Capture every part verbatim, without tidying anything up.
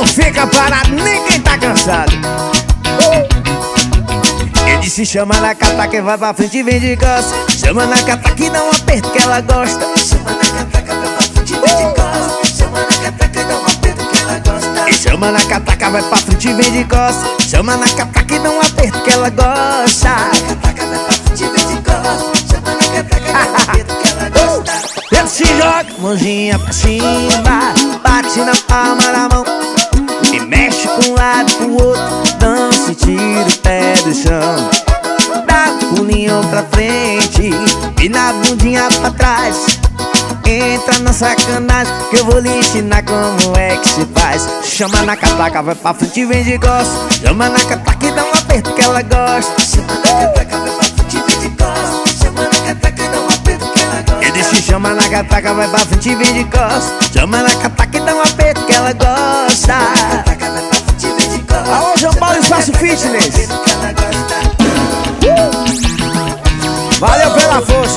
não fica parado, ninguém tá cansado. Ele se chama na cataca e vai pra frente e vem de costas. Chama na cataca e dá um aperto que ela gosta. Chama na cataca, vai pra frente e vem de costas. Chama na cataca e dá um aperto que ela gosta. E chama na cataca, vai pra frente e vem de costas. Chama na cataca e dá um aperto que ela gosta. Cataca, vai pra frente e vem de costas. Chama na cataca e dá um aperto que ela gosta. Ele se joga, mãozinha pra cima, bate na palma da mão e mexe pra um lado e pro outro, dança e tira o pé do chão. Dá um pulinho pra frente e na bundinha pra trás. Entra na sacanagem que eu vou lhe ensinar como é que se faz. Chama na cataca, vai pra frente e vem de costas. Chama na cataca e dá um aperto que ela gosta. Chama na cataca, vai pra frente e vem de costas. Chama na cataca e dá um aperto que ela gosta. Ele se chama na cataca, vai pra frente e vem de costas. Chama na cataca e dá um aperto que ela gosta. Cataca, vai pra frente e vem de costas. Alô, João Paulo Espaço Fitness. Valeu pela força.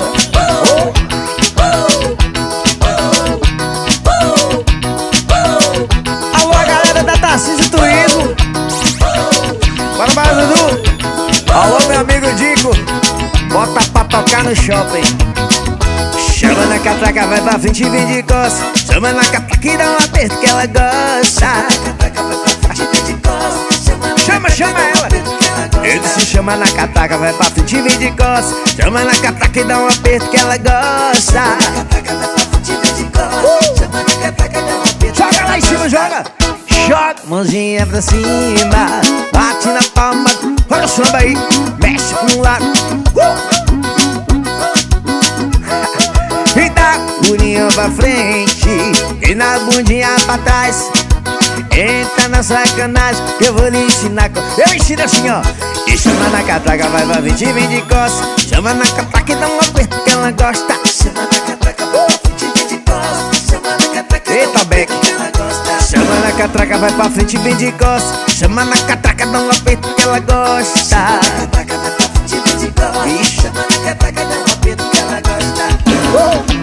Alô, a galera da Tarcísio Turismo. Bora, bora, Dudu. Alô, meu amigo Dico. Bota pra tocar no shopping. Chama na catraca, vai pra frente e vem de costas. Chama na catraca e dá um aperto que ela gosta. Chama, chama ela. Ele se chama na catraca, vai pra frente e vem de costas. Chama na catraca e dá um aperto que ela gosta. Joga lá em cima, joga. Joga, mãozinha pra cima, bate na palma. Olha o samba aí, mexe pra um lado. uh! E dá pulinho pra frente e na bundinha pra trás. Entra na sacanagem que eu vou lhe ensinar. Eu ensino assim, ó. E chama na catraca, vai pra frente e vem de costas. Chama na catraca e dá um aperto que ela gosta. Chama na catraca, vai pra frente e vem de costas. Chama na catraca, eita, Beck. Chama na catraca, vai pra frente e vem de costas. Chama na catraca, dá um aperto que ela gosta. Chama na catraca, vai pra frente e vem de costas. Chama na catraca, dá um aperto que ela gosta. uh!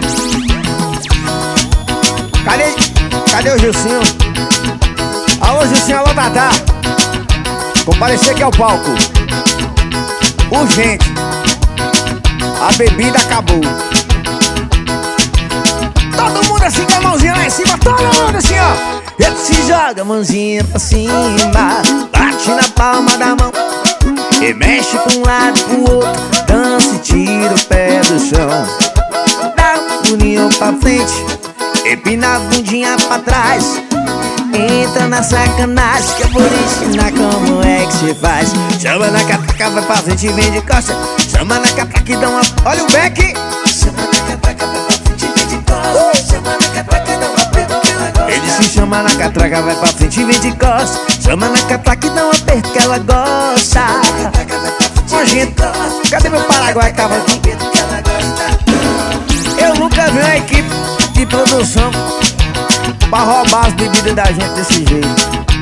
Cadê, cadê o Gilcinho? Alô, Gilcinho, alô, Tatá. Comparecer aqui ao palco. Urgente. A bebida acabou. Todo mundo assim com a mãozinha lá em cima. Todo mundo assim, ó. Ele se joga a mãozinha pra cima, bate na palma da mão e mexe pra um lado e pro outro, dança e tira o pé do chão. Dá um pulinho pra frente, empina a bundinha pra trás. Entra na sacanagem que eu vou lhe ensinar como é que se faz. Chama na catraca, vai pra frente e vem de costas. Chama na catraca e dá uma... Olha o Beck. Chama na catraca, vai pra frente e vem de costas. Chama na catraca e dá um aperto que ela gosta. Ele se chama na catraca, vai pra frente e vem de costas. Chama na catraca e dá um aperto que ela gosta. Nojento. Cadê meu Paraguai que tava aqui? Eu nunca vi uma equipe de produção pra roubar as bebidas da gente desse jeito.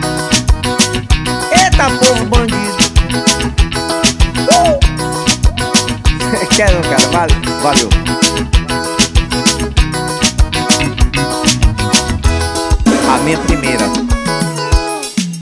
Eita, povo bandido. uh! Quero, cara, valeu, valeu. A minha primeira.